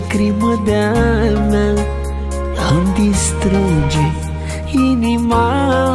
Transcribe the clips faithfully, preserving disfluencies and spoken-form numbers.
lacrimă de-a mea îmi distruge inima.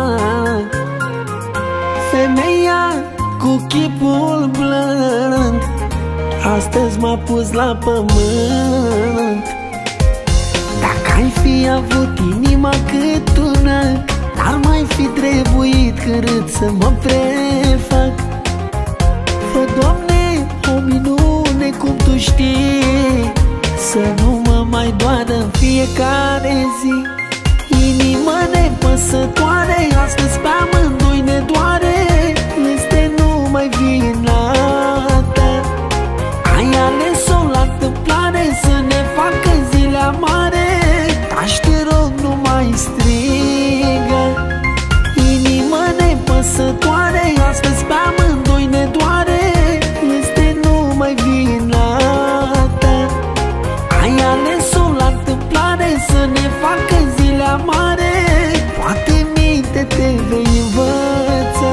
Femeia cu chipul blând astăzi m-a pus la pământ. Dacă ai fi avut inima cât una, n-ar mai fi trebuit cât să mă prefac. Fă, Doamne, o minune cum Tu știi, să nu mă mai doară în fiecare zi. Inima nepăsătoare, astăzi pe amândoi ne doare, este numai vina Ta. Ai ales-o la întâmplare să ne facă zile amare, Aș te rog, nu mai strigă. Inima nepăsătoare, astăzi pe amândoi ne doare, este numai vina Ta. Ai ales-o la întâmplare să ne facă zile amare, poate minte te vei învăța.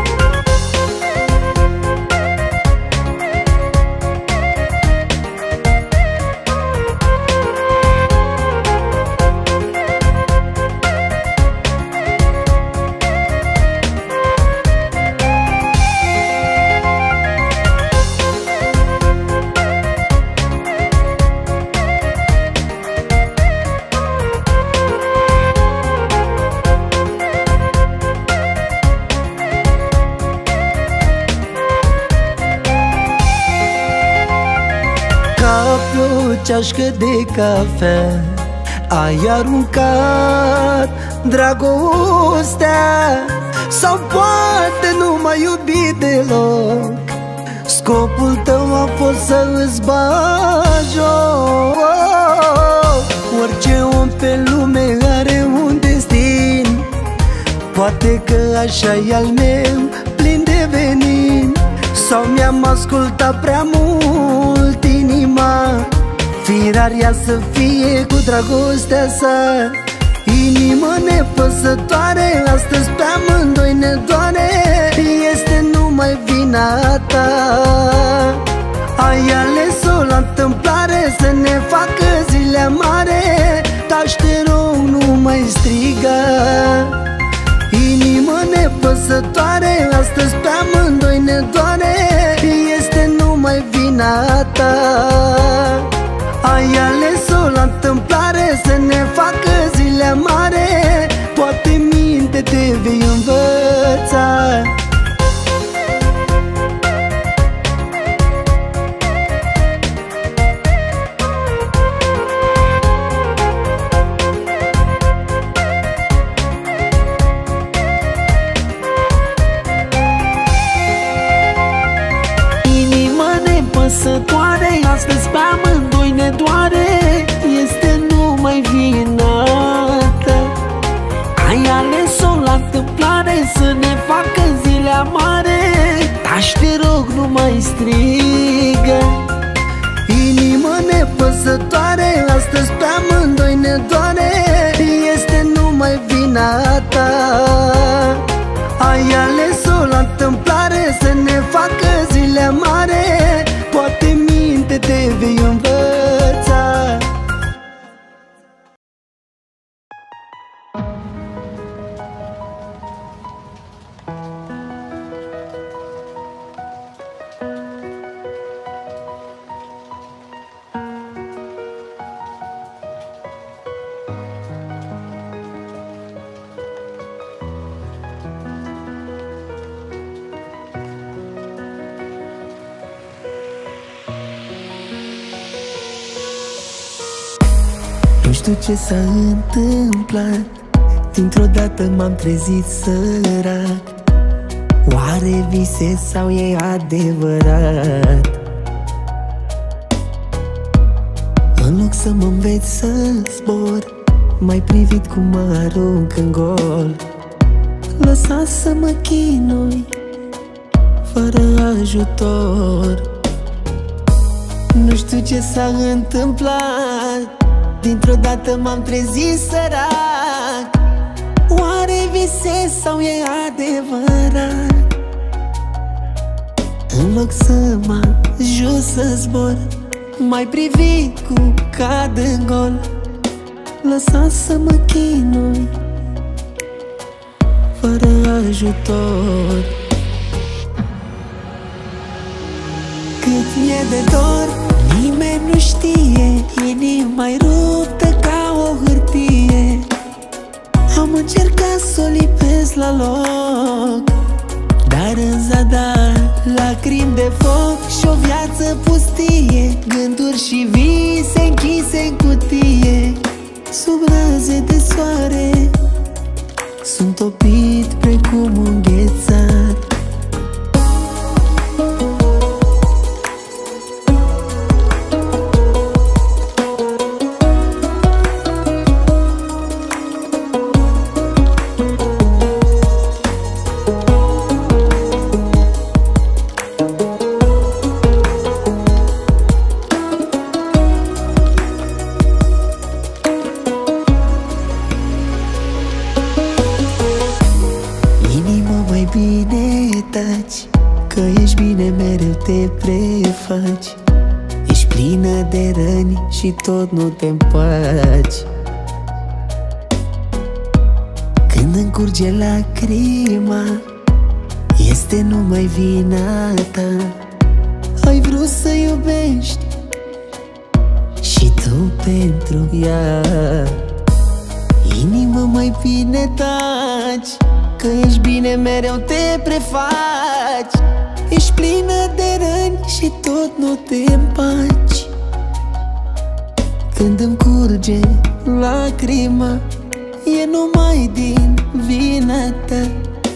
Ceașcă de cafea ai aruncat dragostea, sau poate nu m-ai iubit deloc, scopul tău a fost să îți bagi joc. Orice om pe lume are un destin, poate că așa e al meu, plin de venin. Sau mi-am ascultat prea mult inima, firar ea să fie cu dragostea sa. Inima nepăsătoare, astăzi pe amândoi ne doare, este numai vina Ta. Ai ales-o la întâmplare să ne facă zile amare, Dar te rog, nu mai striga. Inima nepăsătoare, astăzi pe amândoi ne doare, este numai vina Ta. Ai ales-o la întâmplare să ne facă zile amare, poate minte te vei învăța. Inima nepăsătoare, astăzi pe amândoi ne doare, este numai vina Ta. Ai ales-o la întâmplare să ne facă zile amare, Dar te rog, nu mai strigă. Inima nepăsătoare, astăzi pe amândoi ne doare, este numai vina Ta. Ai ales-o la întâmplare să ne facă zile amare, poate minte te vei învăța. Nu știu ce s-a întâmplat, dintr-o dată m-am trezit sărac. Oare vise sau e adevărat? În loc să mă înveți să zbor, m-ai privit cum mă arunc în gol. Lăsa să mă chinui fără ajutor. Nu știu ce s-a întâmplat, dintr-o dată m-am trezit sărac. Oare visez sau e adevărat? În loc să mă ajut să zbor, mai privit cu cad în gol. Lăsa să mă chinui fără ajutor. Cât mi-e de dor, nimeni nu știe. Inima-i ruptă ca o hârtie. Am încercat să o lipesc la loc, dar în zadar lacrimi de foc și o viață pustie. Gânduri și vise închise în cutie. Sub raze de soare sunt topit precum un ghețar. Că ești bine, mereu te prefaci. Ești plină de răni și tot nu te împaci. Când încurge lacrima, este numai vina ta. Ai vrut să iubești și tu pentru ea. Inimă, mai bine taci, că ești bine, mereu te prefaci. Ești plină de răni și tot nu te împaci. Când îmi curge lacrima, e numai din vina ta.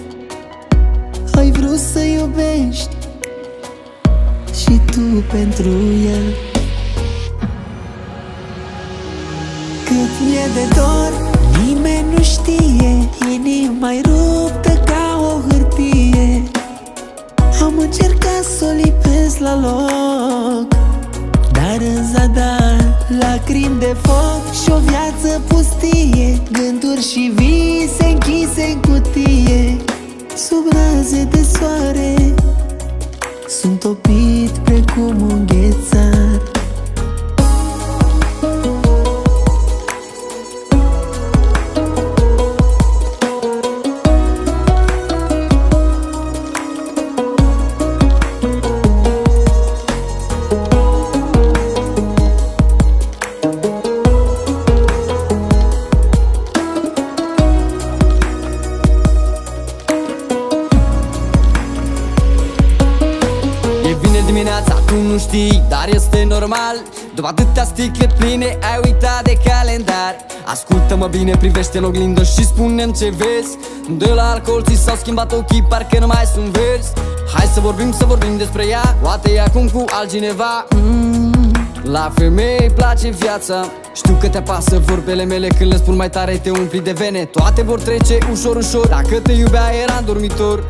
Ai vrut să iubești și tu pentru ea. Cât mi-e de dor, nimeni nu știe. Inima-i ruptă ca o hârtie. Am încercat să o lipesc la loc, dar în zadar lacrimi de foc și o viață pustie. Gânduri și vise închise în cutie. Sub raze de soare sunt topit precum un ghețar. Nu știi, dar este normal. După atâtea sticle pline ai uitat de calendar. Ascultă-mă bine, privește în oglindă și spune-mi ce vezi. De la alcool ți s-au schimbat ochii, parcă nu mai sunt verzi. Hai să vorbim, să vorbim despre ea. Poate e acum cu altcineva. mm. La femei îi place viața. Știu că te apasă vorbele mele, când le spun mai tare te umpli de vene. Toate vor trece ușor, ușor. Dacă te iubea era în dormitor.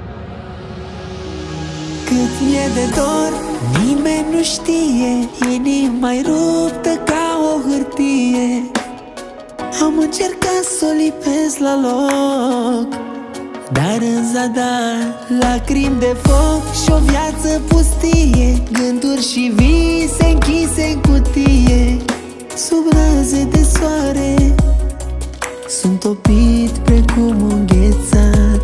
Cât mi-e de dor, nimeni nu știe. Inima-i ruptă ca o hârtie. Am încercat să o lipesc la loc, dar în zadar lacrimi de foc și o viață pustie. Gânduri și vise închise în cutie. Sub raze de soare sunt topit precum un ghețar.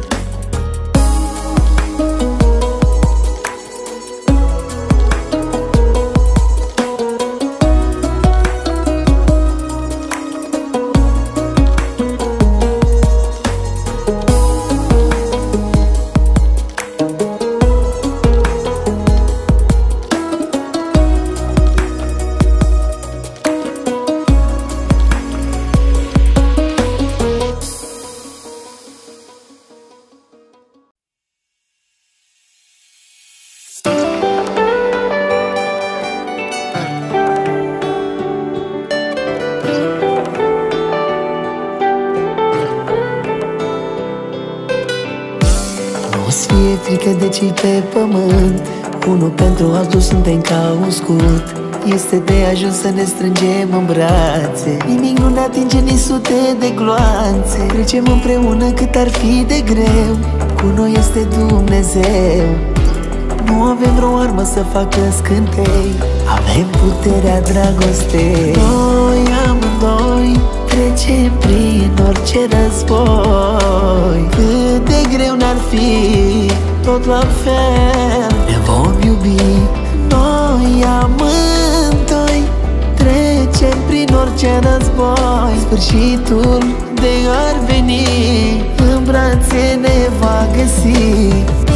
O-ți fie frică de cei pe pământ, unul pentru altul suntem ca un scut. Este de ajuns să ne strângem în brațe, nimic nu ne atinge nici sute de gloanțe. Trecem împreună cât ar fi de greu, cu noi este Dumnezeu. Nu avem vreo armă să facă scântei, avem puterea dragostei. Noi amândoi trecem prin orice război. Cât de greu n-ar fi, tot la fel ne vom iubi. Noi amândoi trecem prin orice război. Sfârșitul de ar veni, în brațe ne va găsi.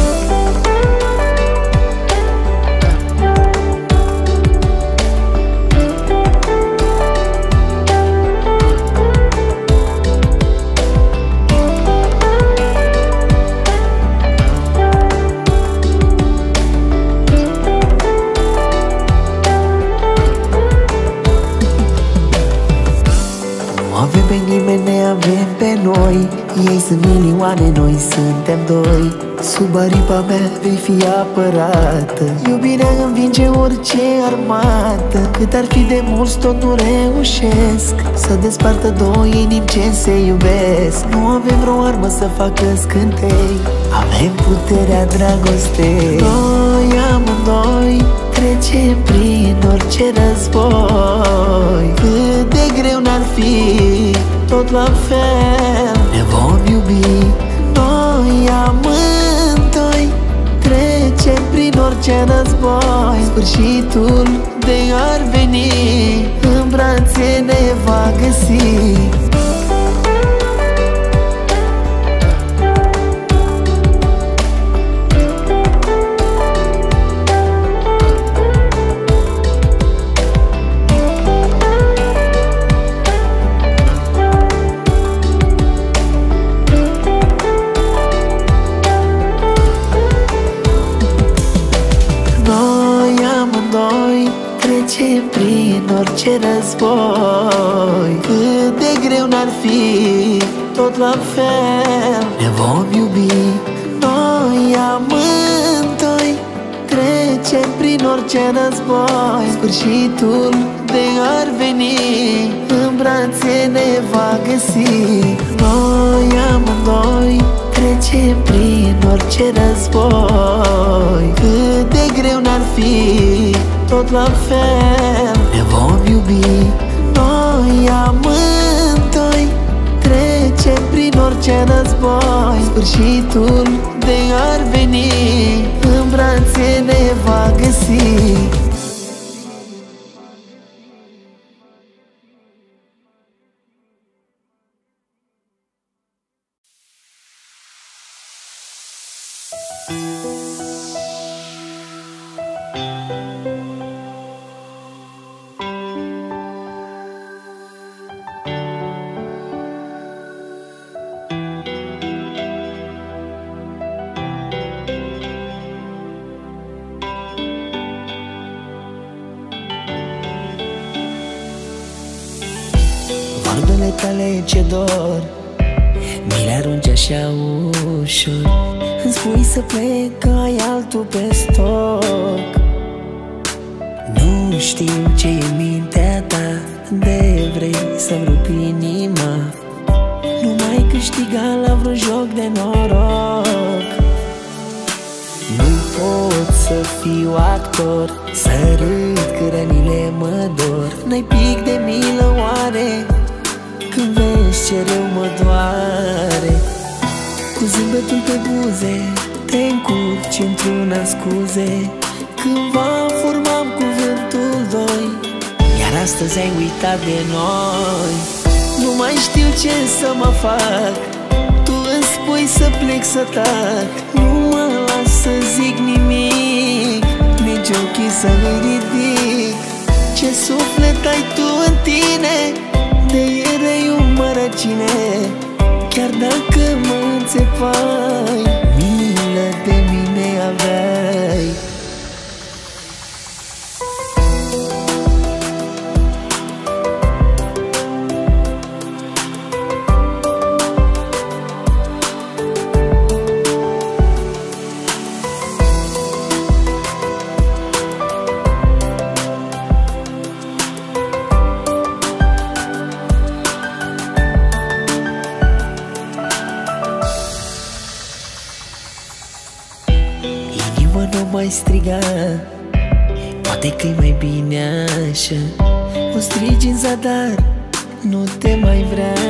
Avem pe nimeni, ne avem pe noi. Ei sunt milioane, noi suntem doi. Sub aripa mea vei fi apărată. Iubirea învinge orice armată. Cât ar fi de mulți, tot nu reușesc să despartă două inimi ce se iubesc. Nu avem vreo armă să facă scântei, avem puterea dragostei. Noi amândoi trecem prin orice război. Cât de greu n-ar fi, tot la fel ne vom iubi. Noi amândoi trecem prin orice război. Sfârșitul de ar veni, în brațe ne va găsi. Trecem prin orice război. Cât de greu n-ar fi, tot la fel ne vom iubi. Noi amândoi trecem prin orice război. Sfârșitul de ar veni, în brațe ne va găsi. Noi amândoi trecem prin orice război. Cât de greu n-ar fi, tot la fel ne vom iubi. Noi amândoi trecem prin orice război. Sfârșitul de ar veni, în brațe ne va găsi. Vorbele tale ce dor, mi le arunci așa ușor. Îmi spui să plec că ai altul pe stoc. Nu știu ce e în mintea ta, de vrei să-mi rupi inima. Nu mai câștiga la vreun joc de noroc. Nu pot să fiu actor, să râd că rănile mă dor. N-ai pic de milă oare, când vezi ce rău mă doare. Cu zâmbetul pe buze te încurci într-una scuze. Cândva formam cuvântul doi, iar astăzi ai uitat de noi. Nu mai știu ce să mă fac, tu îmi spui să plec să tac. Nu mă las să zic nimic, nici ochii să nu ridic. Ce suflet ai tu în tine, de ieri o mărăcine. Chiar dacă mă înțepai, milă de mine aveai. Inimă nu mai striga, poate că-i mai bine așa. O strigi în zadar, nu te mai vrea.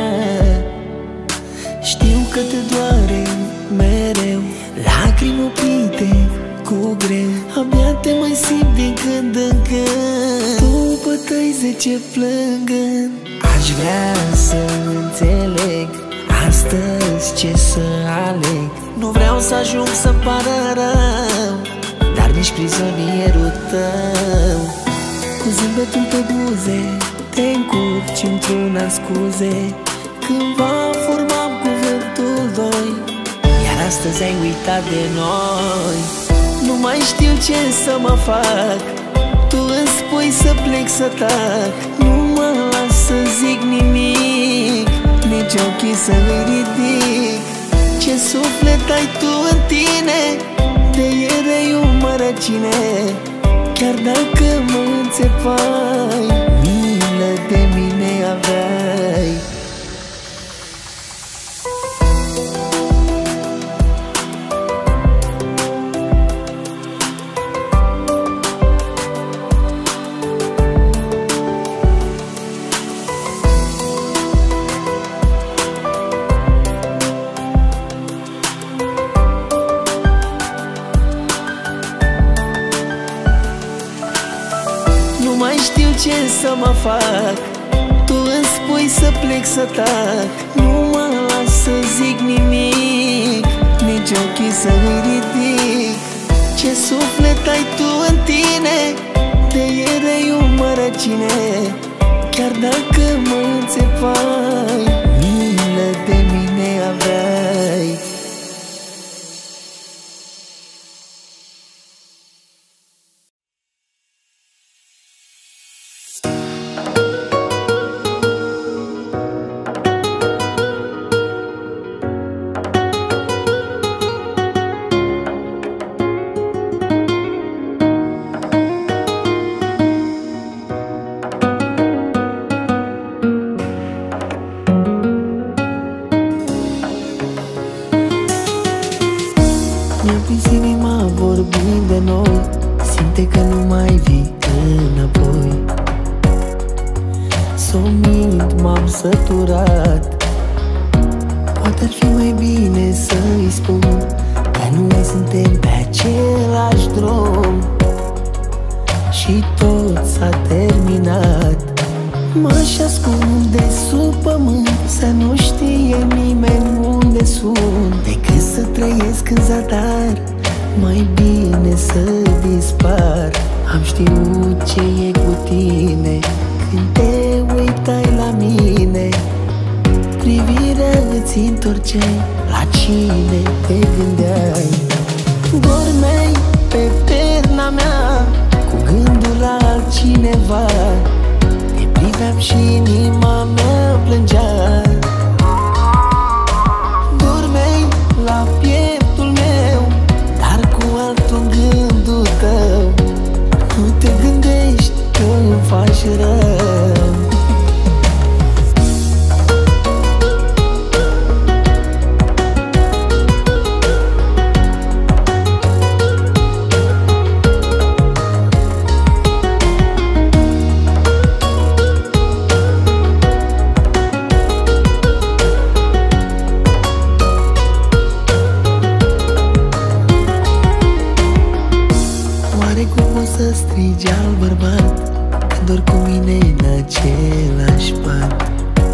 Știu că te doare mereu, lacrimi oprite cu greu. Abia te mai simt din când în când, după tăi ce plângând. Aș vrea să înțeleg astăzi ce să aleg. Nu vreau să ajung să-mi pară rău, dar nici prizonierul tău. Cu zâmbetul pe buze te încurci într-una scuze. Cândva formam cuvântul doi, iar astăzi ai uitat de noi. Nu mai știu ce să mă fac, tu îmi spui să plec să tac. Nu mă las să zic nimic, nici ochii să-mi ridic. Ce suflet ai tu în tine, de ieri o mărăcine. Chiar dacă mă înțepai, milă de mine aveai. Nu mai știu ce să mă fac, tu îmi spui să plec să tac. Nu mă las să zic nimic, nici ochii să-mi ridic. Ce suflet ai tu în tine, de ieri o mărăcine. Chiar dacă mă înțepai, milă de mine aveai. Mi-a prins inima vorbind de noi, simte că nu mai vii înapoi. S-o mint, m-am săturat, poate ar fi mai bine să-i spun că nu mai suntem pe același drum și tot s-a terminat. M-aș ascunde sub pământ, să nu știe nimeni unde sunt, decât să trăiesc în zadar, mai bine să dispar. Am știut ce e cu tine când te uitai la mine. Privirea îți întorceai, la cine te gândeai. Dormeai pe perna mea, cu gândul la altcineva. Priveam și inima mea plângea. Dormeai la pieptul meu, dar cu altul în gândul tău. Nu te gândești că îmi faci rău. Să strigi al bărbat când dormi cu mine în același pat.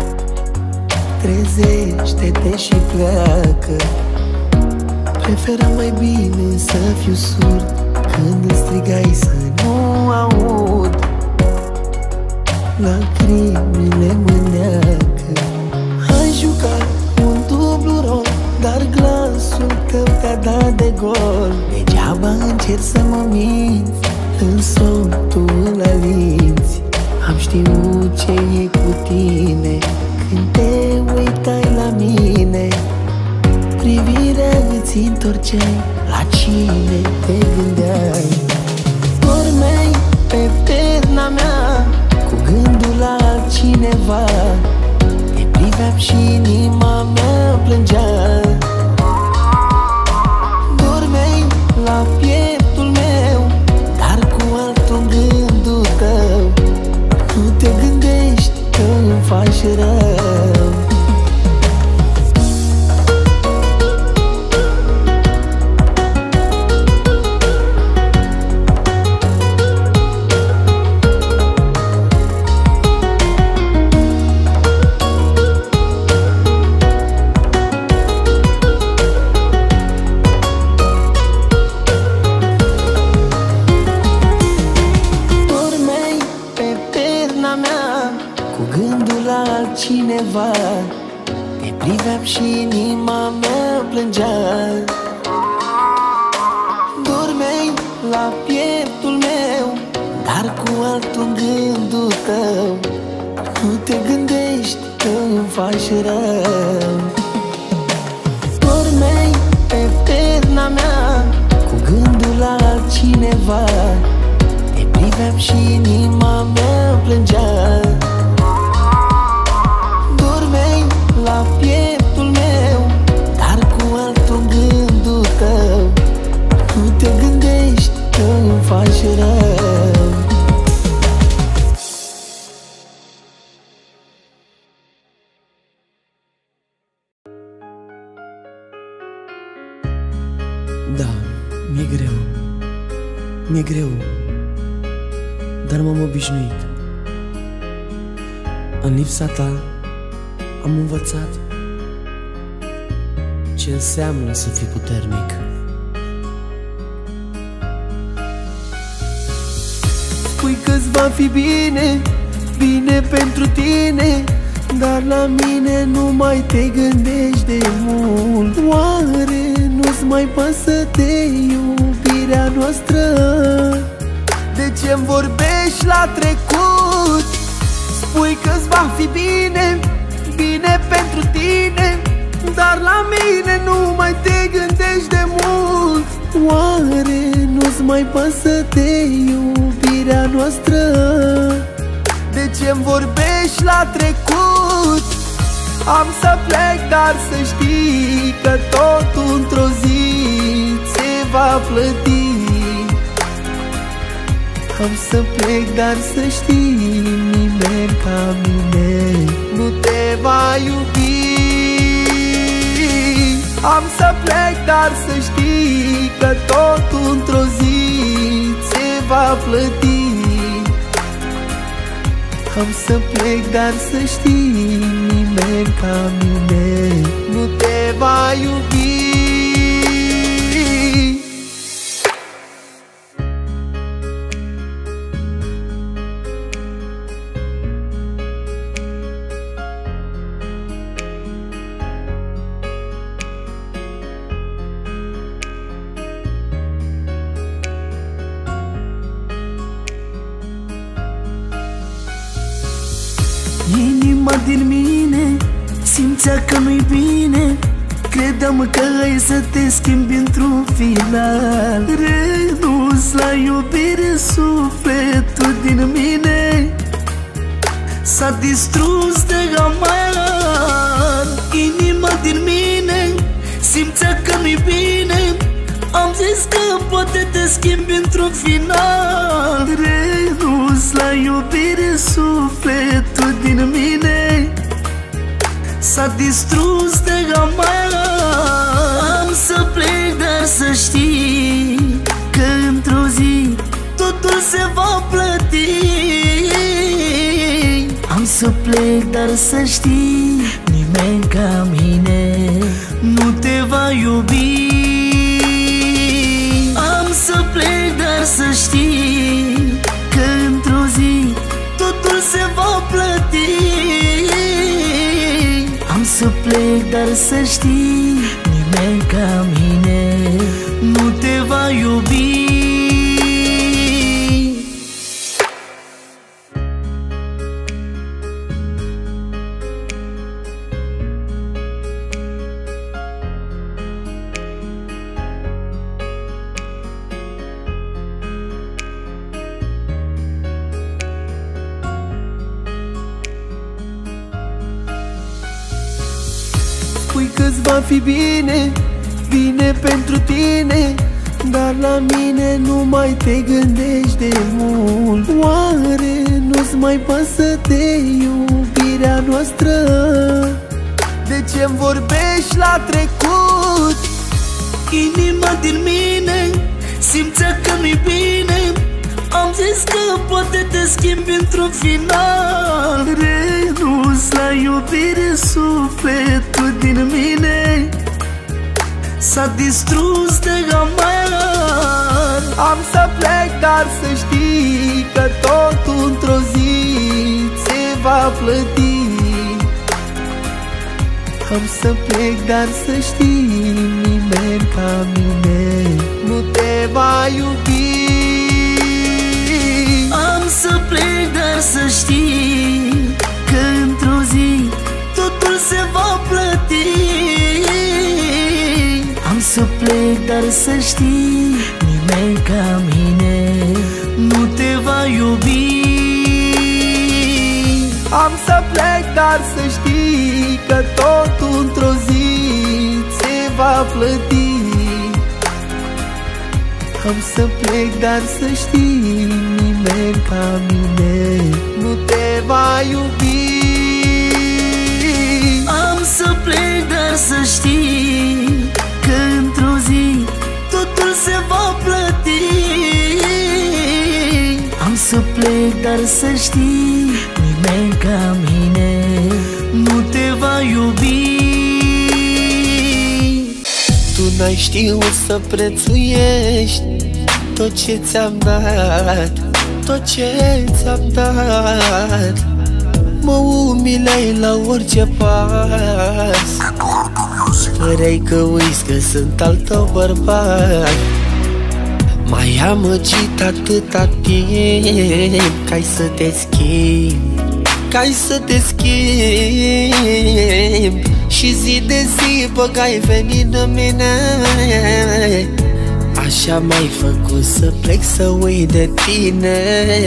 Trezește-te și pleacă, preferam mai bine să fiu surd când îmi strigai să nu aud. Lacrimile mă neacă. Ai jucat un dublu rol, dar glasul tău te-a dat de gol. Degeaba încerci să mă minți, în somn tu îl alinți. Am știut ce e cu tine când te uitai la mine. Privirea îți întorceai, la cine te gândeai. Dormeai pe perna mea, cu gândul la altcineva. Te priveam și inima mea plângea. Dormeai la piept priveam și inima mea plângea. Dormeai la pieptul meu, dar cu altul în gândul tău. Nu te gândești că îmi faci rău. Dormeai pe perna mea, cu gândul la altcineva. Te priveam și inima mea plângea. Dormeai la pieptul meu, dar cu altul în gândul tău. Nu te gândești că îmi faci rău. Da, mi-e greu, mi-e greu, dar m-am obișnuit. În lipsa ta am învățat ce înseamnă să fii puternic. Spui că-ți va fi bine, bine pentru tine, dar la mine nu mai te gândești de mult. Oare nu-ți mai pasă de iubirea noastră? De ce-mi vorbești la trecut? Spui că-ți va fi bine, bine pentru tine, dar la mine nu mai te gândești de mult. Oare nu-ți mai pasă de iubirea noastră? De ce-mi vorbești la trecut? Am să plec, dar să știi că totul într-o zi se va plăti. Am să plec, dar să știi, nimeni ca mine nu te va iubi. Am să plec, dar să știi că totul într-o zi se va plăti. Am să plec, dar să știi, nimeni ca mine nu te va iubi. Inima din mine simțea că nu-i bine, credeam că ai să te schimbi într-un final. Renunț la iubire, sufletul din mine s-a distrus de amar. Inima din mine simțea că nu-i bine, am zis că poate te schimbi într-un final. Renunț la iubire, sufletul din mine s-a distrus de amar. Am să plec, dar să știi că într-o zi totul se va plăti. Am să plec, dar să știi, nimeni ca mine nu te va iubi. Am să plec, dar să știi că într-o zi totul se va plăti. Am să plec, dar să știi, nimeni ca mine nu te va iubi. Spui că-ți va fi bine, bine pentru tine, dar la mine nu mai te gândești de mult. Oare nu-ți mai pasă de iubirea noastră? De ce-mi vorbești la trecut? Inima din mine simțea că nu-i bine, am zis că poate te schimbi într-un final. Renunț la iubire, sufletul din mine s-a distrus de amar. Am să plec, dar să știi că totul într-o zi se va plăti. Am să plec, dar să știi, nimeni ca mine nu te va iubi. Am să plec, dar să știi că într-o zi totul se va plăti. Am să plec, dar să știi, nimeni ca mine nu te va iubi. Am să plec, dar să știi că totul într-o zi se va plăti. Am să plec, dar să știi, nimeni ca mine nu te va iubi. Am să plec, dar să știi că într-o zi totul se va plăti. Am să plec, dar să știi, nimeni ca mine nu te va iubi. Tu n-ai știut să prețuiești tot ce ți-am dat, tot ce ți-am dat. Mă umileai la orice pas, păreai că uiți că sunt al tău bărbat. M-ai amăgit atâta timp ca-i să te schimbi, ca-i să te schimbi. Și zi de zi băgai venin în mine. Așa m-ai făcut să plec, să uit de tine.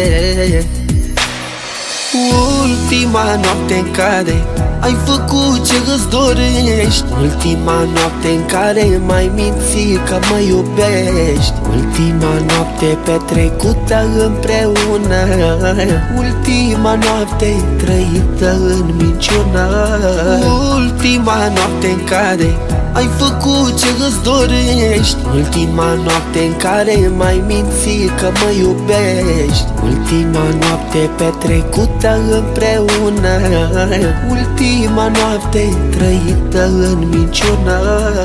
Ultima noapte în care ai făcut ce îți dorești, ultima noapte în care m-ai mințit că mă iubești, ultima noapte petrecută împreună, ultima noapte trăită în minciună. Ultima noapte în care ai făcut ce îți dorești, ultima noapte în care m-ai mințit că mă iubești, ultima noapte petrecută împreună, ultima noapte trăită în minciună.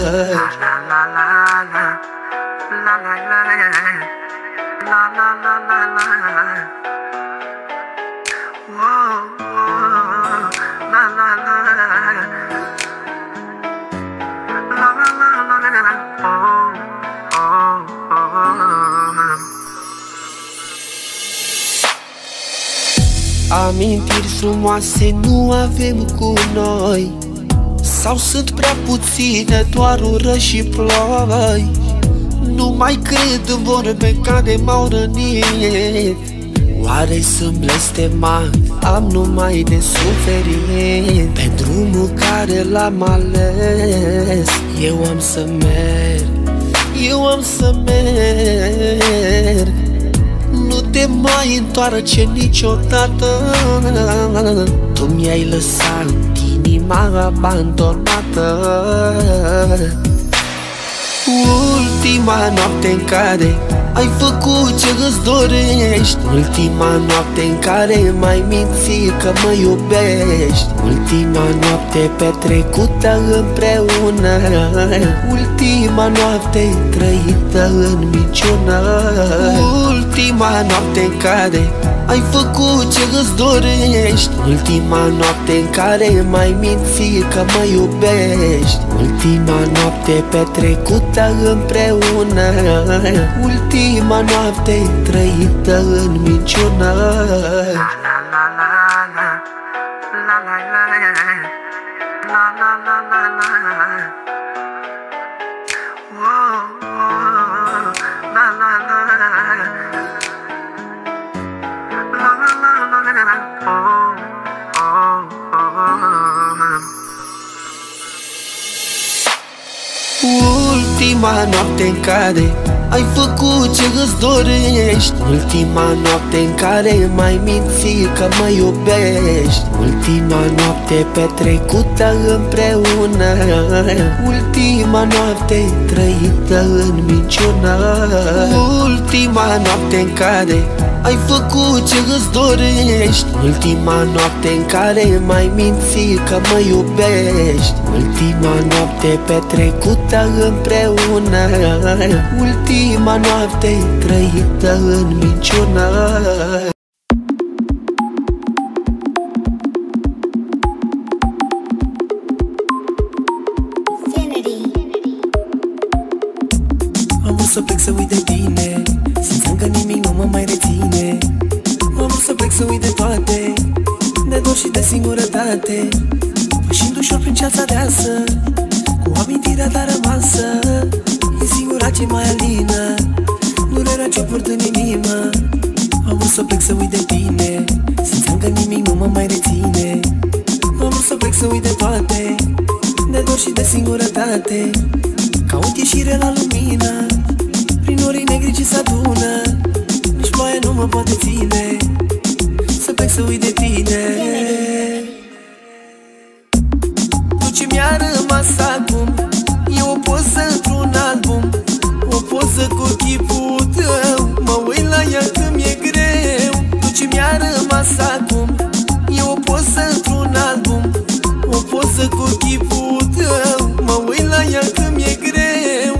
Amintiri frumoase nu avem cu noi, sau sunt prea puține, doar ură și ploi. Nu mai cred în vorbe care m-au rănit, oare sunt blestemat, am numai de suferit. Pe drumul care l-am ales, eu am să merg, eu am să merg. Nu te mai întoarce niciodată, tu mi-ai lăsat inima abandonată. Ultima noapte în care ai făcut ce îți dorești, ultima noapte în care m-ai mințit că mă iubești, ultima noapte petrecută împreună, ultima noapte trăită în minciună. Ultima noapte în care ai făcut ce îți dorești, ultima noapte în care m-ai mințit că mă iubești, ultima noapte petrecută împreună, ultima noapte trăită în minciună. Ultima noapte în care ai făcut ce îți dorești, ultima noapte în care m-ai mințit că mă iubești, ultima noapte petrecută împreună, ultima noapte trăită în minciună. Ultima noapte în care ai făcut ce îți dorești, ultima noapte în care m-ai mințit că mă iubești, ultima noapte petrecută împreună, ultima noapte trăită în minciună. să plec să uit de tine, simțeam că nimic nu mă mai reține. Am vrut să plec să uit de toate, de dor și de singurătate, pășind ușor prin ceața deasă, cu amintirea ta rămasă. E singura ce mai alină durerea ce-o port în inimă. Am vrut să plec să uit de tine, simțeam că nimic nu mă mai reține. Am vrut să plec să uit de toate, de dor și de singurătate, caut ieșire la lumină, prin orii negri ce s-adună. Nici ploaia nu mă poate ține, să plec să uit de tine. Tu ce mi-a rămas acum e o poză într-un album, o poză cu chipul tău, mă uit la ea că mi-e greu. Tu ce mi-a rămas acum e o poză într-un album, o poză cu chipul tău, mă uit la ea că mi-e greu.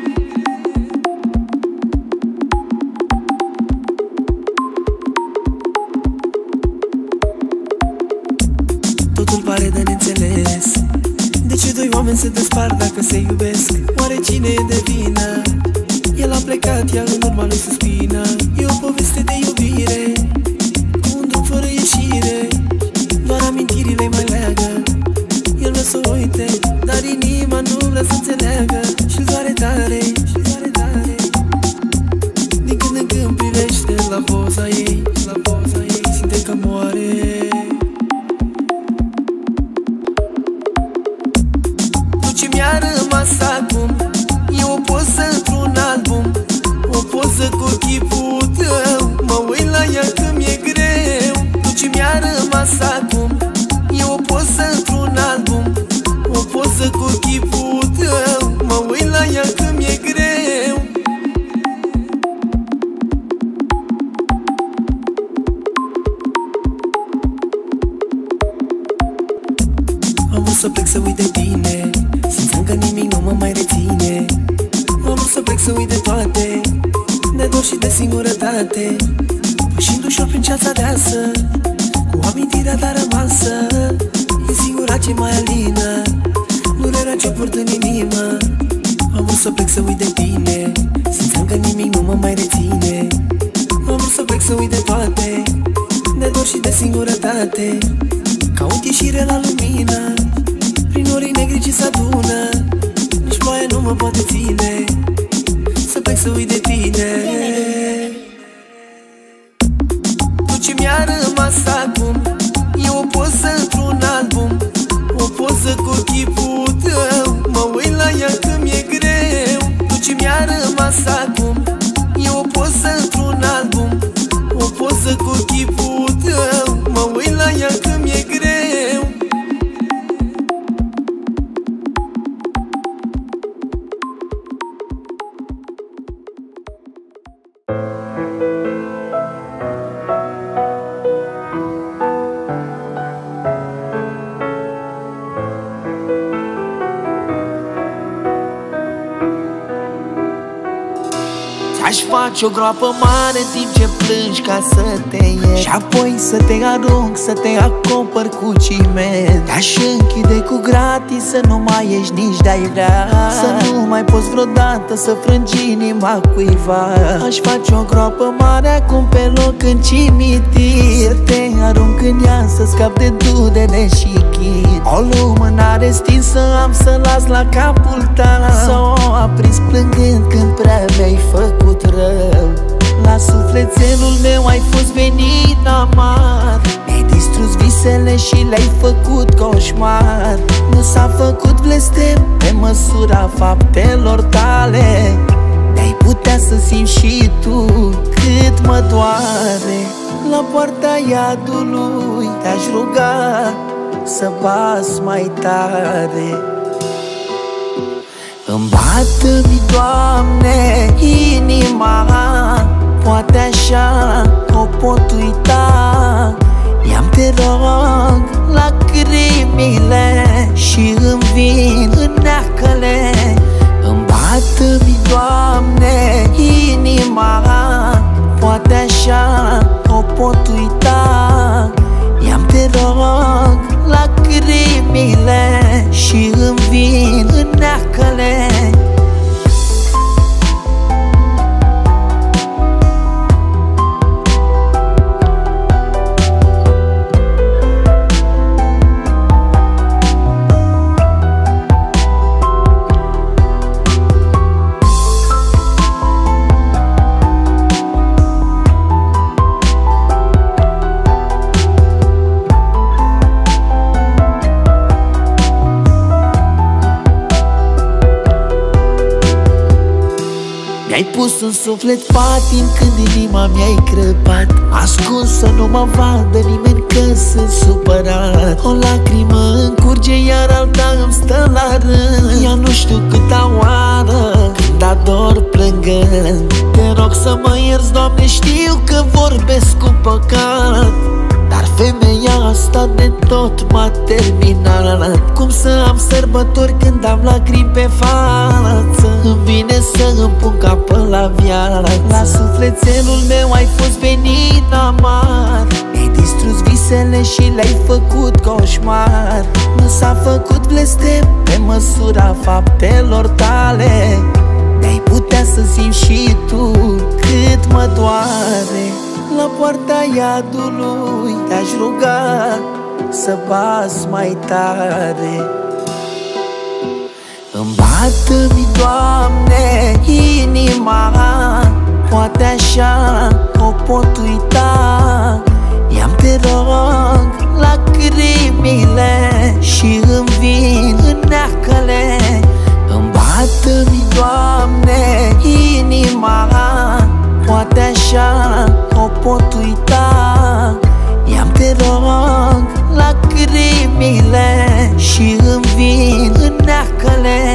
Totul pare de neînțeles, de ce doi oameni se despart dacă se iubesc? Oare cine e de vină? El a plecat, ea în urma lui suspină. E o poveste de iubire, cu un drum fără ieșire, doar amintirile-i mai leagă. El vrea să uite, dar inima nu vrea să înțeleagă. Și-l doare tare, și-l doare tare, din când în când privește la poza ei, la poza ei, simte că moare. Tu ce mi-a rămas acum e o poză într-un album, o poză cu chipul tău, mă uit la ea că mi-e greu. Tu ce mi-a rămas acum e o poză într-un album, o poză cu chipul tău, mă uit la ea că mi-e greu. Am vrut să plec să uit de tine, simțeam că nimic nu mă mai reține. Am vrut să plec să uit de toate, de dor și de singurătate, pășind ușor prin ceața deasă, cu amintirea ta rămasă. E singura ce mai alină durerea ce-o port în inimă. Am vrut să plec să uit de tine, simțeam că nimic nu mă mai reține. Am vrut să plec să uit de toate, de dor și de singurătate, caut ieșire la lumină, prin orii negri ce s-adună. Nici ploaia nu mă poate ține, să plec să uit de tine. Tu ce mi-a rămas acum e o poză într-un album, o poză cu chipul tău, mă uit la ea că mi-e greu. Tu ce mi-a rămas acum e o poză într-un album, o poză cu chipul tău, mă uit la ea că mi-e greu. Aș face o groapă mare în timp ce plângi ca să te iert, și apoi să te arunc, să te acopăr cu ciment. Te-aș închide cu gratis, să nu mai ești nici de-ai vrea, să nu mai poți vreodată să frângi inima cuiva. Aș face o groapă mare acum pe loc în cimitir, să te arunc în ea, să scap de durere și chid. O lumânare stinsă am să las la capul tău, să o aprins plângând când prea mi-ai făcut rău. La sufletelul meu ai fost venit amar, mi-ai distrus visele și le-ai făcut coșmar. Nu s-a făcut blestem pe măsura faptelor tale, de-ai putea să simți și tu cât mă doare. La poarta iadului te-aș ruga să bați mai tare. Îmi bată-mi, Doamne, inima, poate așa o pot uita. Ia-mi, te rog, lacrimile și îmi vin în neacăle. Îmi bată-mi, Doamne, inima, poate așa o pot uita. Ia-mi, te rog, lacrimile și îmi vin în neacăle. pus în suflet patin când inima mi-ai crăpat, ascuns să nu mă vadă nimeni că sunt supărat. O lacrimă încurge iar alta îmi stă la rând. Ea nu știu câta oară când ador plângând. Te rog să mă ierți, Doamne, știu că vorbesc cu păcat, dar femeia asta de tot m-a terminat. Cum să am sărbători când am lacrimi pe față? Îmi vine să îmi pun capăt la viață. La sufletelul meu ai fost venit amar, mi-ai distrus visele și le-ai făcut coșmar. Nu s-a făcut blestem pe măsura faptelor tale. De-ai putea să simți și tu cât mă doare. La poarta iadului te-aș ruga să bați mai tare. Îmi bată-mi, Doamne, inima, poate așa o pot uita. I-am, te rog, lacrimile și îmi vin în neacăle. Îmi bată-mi, Doamne, inima, poate așa o pot uita. I-am, te rog, lacrimile și îmi vin în neacăle.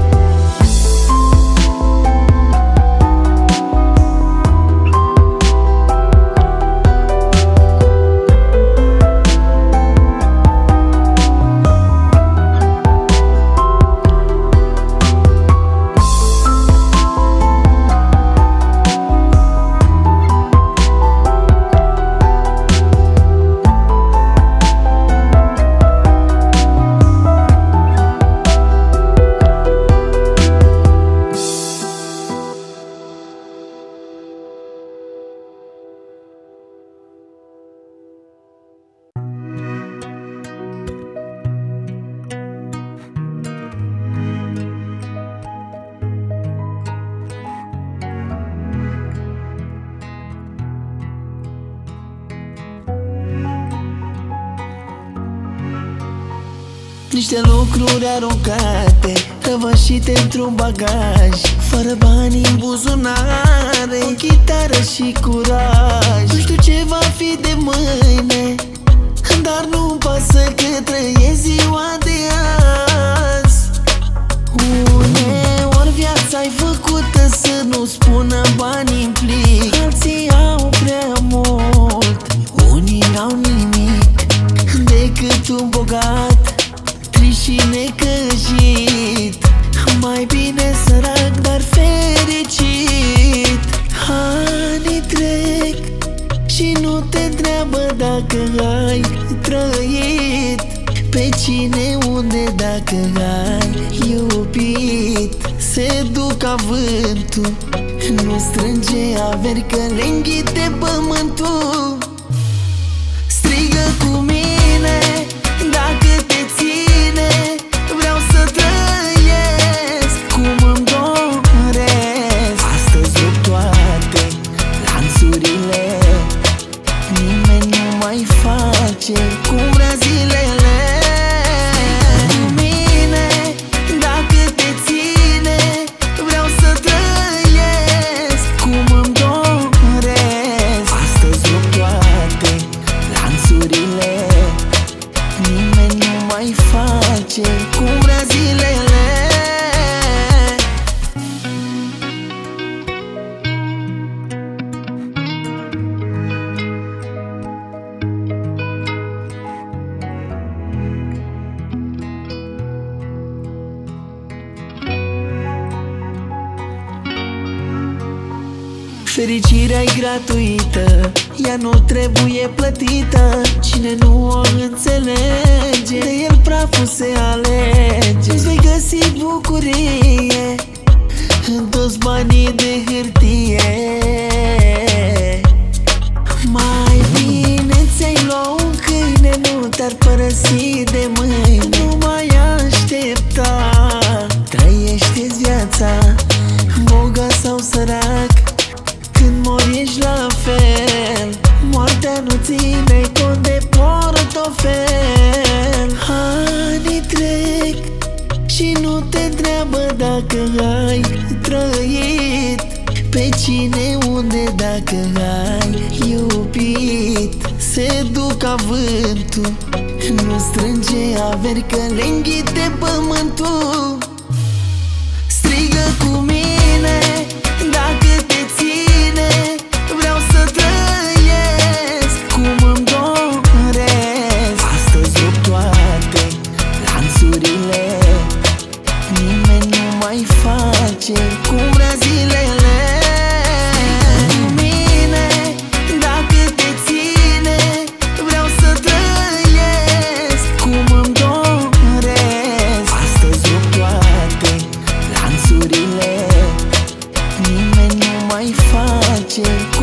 Niște lucruri aruncate, răvășite într-un bagaj, fără bani în buzunare, o chitară și curaj. Nu știu ce va fi de mâine, dar nu-mi pasă că trăiesc ziua de azi. Uneori viața-i făcută să nu spună bani în plic, alții au prea mult, unii n-au nimic decât un bogat și necăjit. Mai bine sărac, dar fericit. Anii trec și nu te întreabă dacă ai trăit, pe cine, unde, dacă ai iubit. Se duc ca vântul, nu strânge averi că le înghite pământul. Strigă cu mine dacă te ține, vreau să trăiesc cum îmi doresc. Astăzi rup toate lanțurile, nimeni nu mai face cum vrea zilele. Cu mine dacă te ține, vreau să trăiesc cum îmi doresc. Astăzi rup toate lanțurile, nimeni nu mai face cum vrea zilele. Fericirea-i gratuită, ea nu trebuie plătită. Cine nu o înțelege, de el praful se alege. Îți vei găsi bucurie în toți banii de hârtie. Mai bine ți-ai lua un câine, nu te-ar părăsi de mâine. Nu mai aștepta, trăiește-ți viața, bogat sau sărac. Când mori ești la fel, moartea nu ține cont de portofel. Anii trec și nu te întreabă dacă ai trăit, Pe cine, unde, dacă ai iubit, se duc ca vântul, nu strânge averi că le înghite pământul. Strigă cu mine dacă te ține, vreau să trăiesc cum îmi doresc. Astăzi rup toate lanțurile, nimeni nu mai face cum vrea zilele. Cu mine dacă te ține, vreau să trăiesc cum îmi doresc. Astăzi rup toate lanțurile, nimeni nu mai face